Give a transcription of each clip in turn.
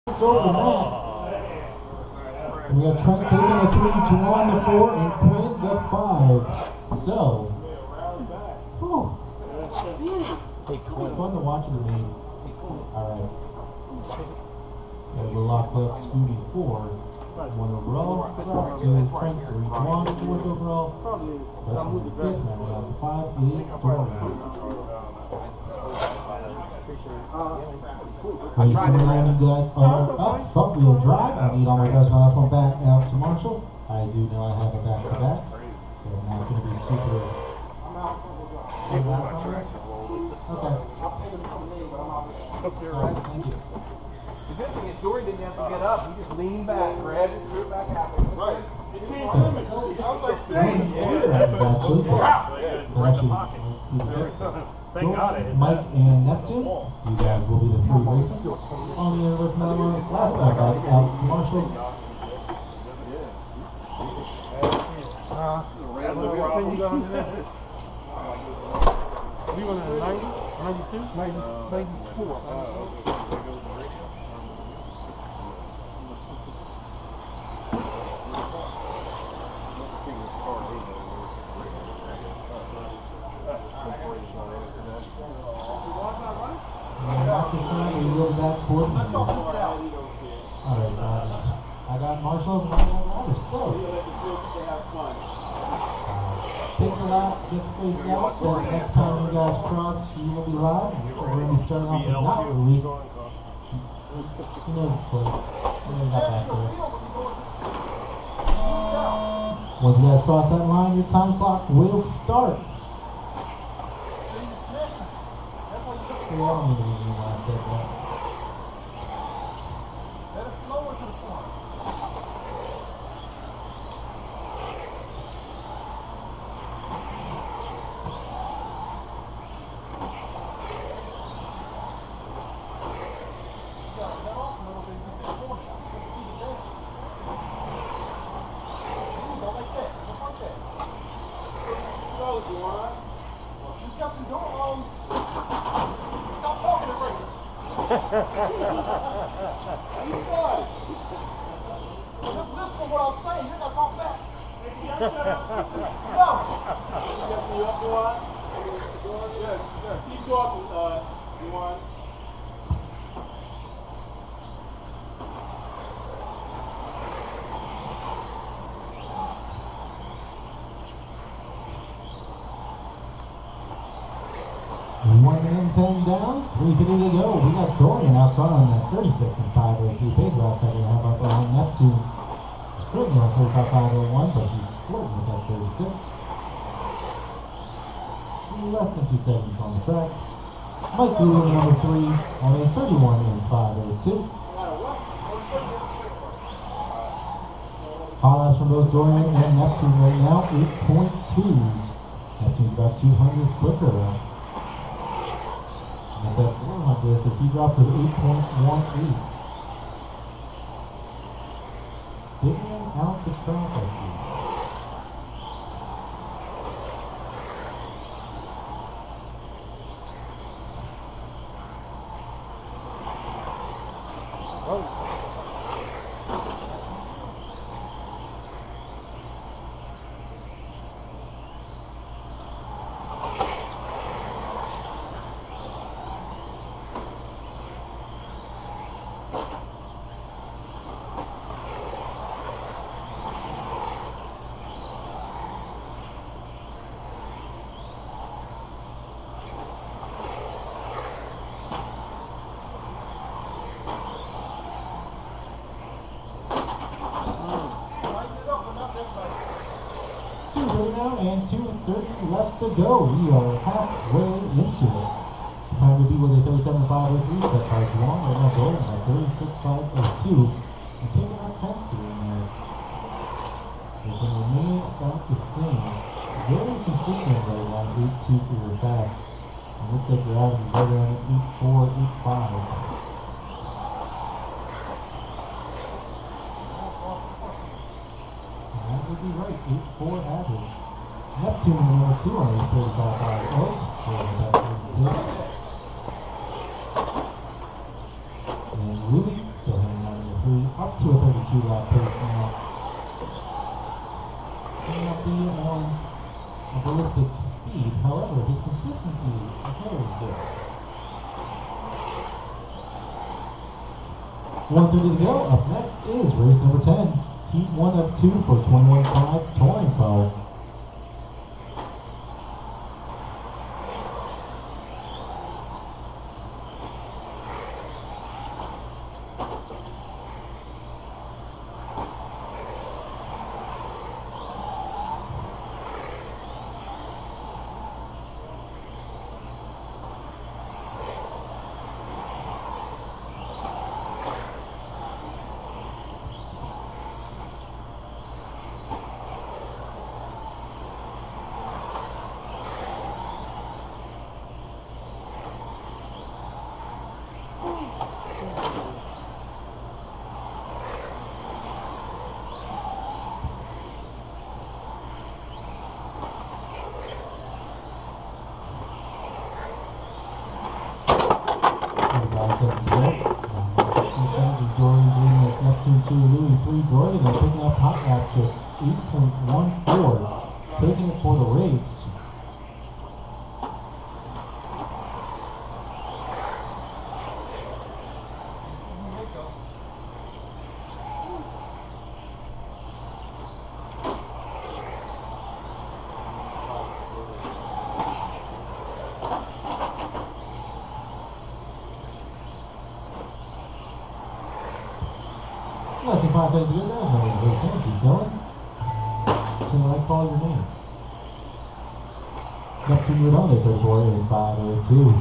It's over now. And we have Trent taking the 3, Juwan the 4, and Quinn the 5. So, fun to watch in the main. Alright. So we'll lock up Scooby 4. 1 overall, 2 Trent, 3 Juwan, 4th overall. But the 5th member out the 5 is Donegal. Race number 9, you guys are up. Front wheel drive. I need all my guys. My last one back out to Marshall. I do know I have a back to back, so I'm not going to be super. Okay. Alright, thank you. The good thing is Dory didn't have to get up. He just leaned back, grabbed it, threw it back out. Right. It came to me. I was like, Thank God Mike and Neptune, you guys will be the 3 racing. On the end with my last back out to Marshall. We went in 90, 92, 94. Alright, guys. I got Marshalls and I got Riders. So, take the lap, get spaced out. Then next time you guys cross, you will be live. We're going to be starting off with not Ruby. He knows his place. We're going to get back there. Once you guys cross that line, your time clock will start. I don't need to read when I said that. Keep talking, Juwan. One minute 10 down, 3:50 to go. We got Dorian out front on that 36 and 503 pace last second. How about that Neptune? Splitting on 35.501, but he's floating with that 36. Less than 2 seconds on the track. Mike Blue in number 3 on a 31 and 502. Highlands from both Dorian and Neptune right now, 8.2s. Neptune's about 200s quicker. And that 400th as he drops to 8.18. Figuring out the track, I see. And 2:30 left to go. We are halfway into it. The time to beat was a 37.503 set by Juwan. Right now Dorian at 36.502. And picking up 10s here and there. They can remain about the same. Very consistent right now. 8.2 for your fast. It looks like you're averaging right around 8.4, 8.5. That would be right. 8.4 average. Neptune in number 2 on a 35.5 for about 36. And Ruby still hanging 3, up to a 32 lap pace now. May not be a ballistic speed, however, his consistency is very good. 1:30 to go. Up next is race number 10. Heat 1 of 2 for 21.5 touring car. Louis 3 Jordan are picking up hot lap to 8.14, taking it for the race. Less than 5 seconds to go. There's no way to chance. Keep going. Until I call your name. Neptune Redonde, 34 in 502.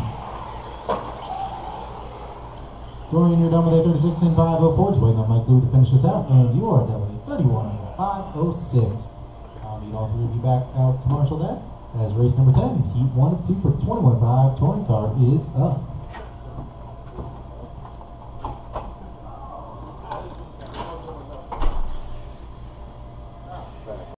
Dorian, you're done with a 36 in 504. Just waiting on Mike Lou to finish this out. And you are done with a 31 in 506. I'll need all three of you back out to marshal that as race number 10, heat 1 of 2 for 21.5 touring car is up.